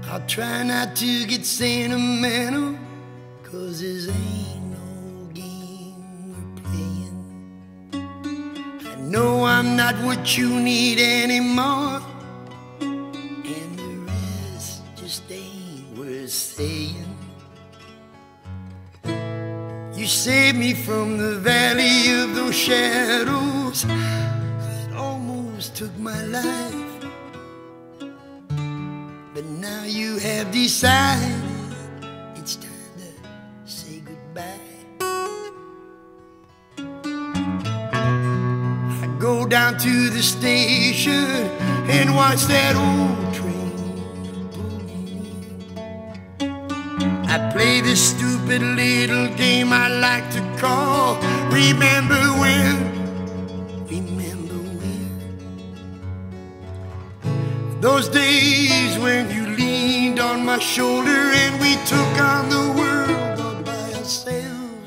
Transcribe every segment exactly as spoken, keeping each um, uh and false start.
I'll try not to get sentimental, 'cause this ain't no game we're playing. I know I'm not what you need anymore, and the rest just ain't worth saying. You saved me from the valley of those shadows that almost took my life. But now you have decided it's time to say goodbye. I go down to the station and watch that old train pulling in. I play this stupid little game I like to call Remember When, Remember When. Those days when you leaned on my shoulder and we took on the world all by ourselves.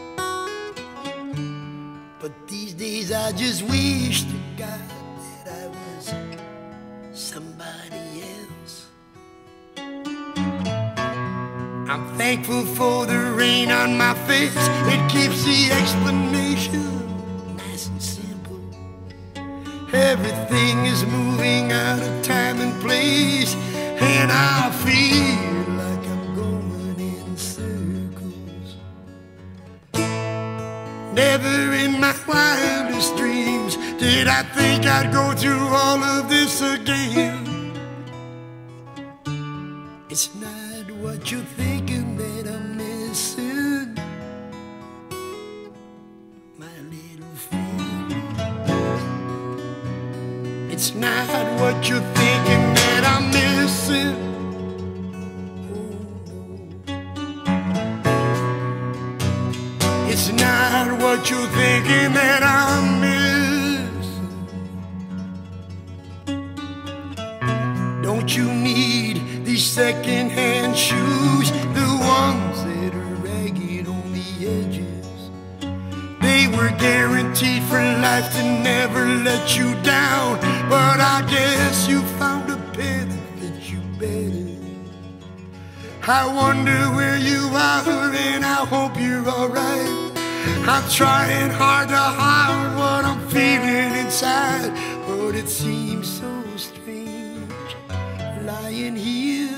But these days I just wish to God that I was somebody else. I'm thankful for the rain on my face. It keeps the explanation nice and simple. Everything is moving out of time and place, and I feel like I'm going in circles. Never in my wildest dreams did I think I'd go through all of this again. It's not what you're thinking that I'm missing, my little friend. It's not what you're thinking that I'm missing. It's not what you're thinking that I'm missing. Don't you need these second-hand shoes, the ones that are ragged on the edges? They were guaranteed for life to never let you down, but I guess you found a pair that fits you better. I wonder where you are, and I hope you're alright. I'm trying hard to hide what I'm feeling inside, but it seems so strange lying here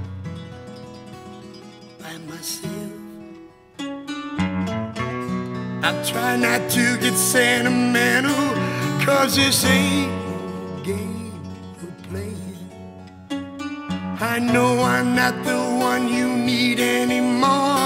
by myself. I try not to get sentimental, 'cause this ain't no game we're playing. I know I'm not the one you need anymore,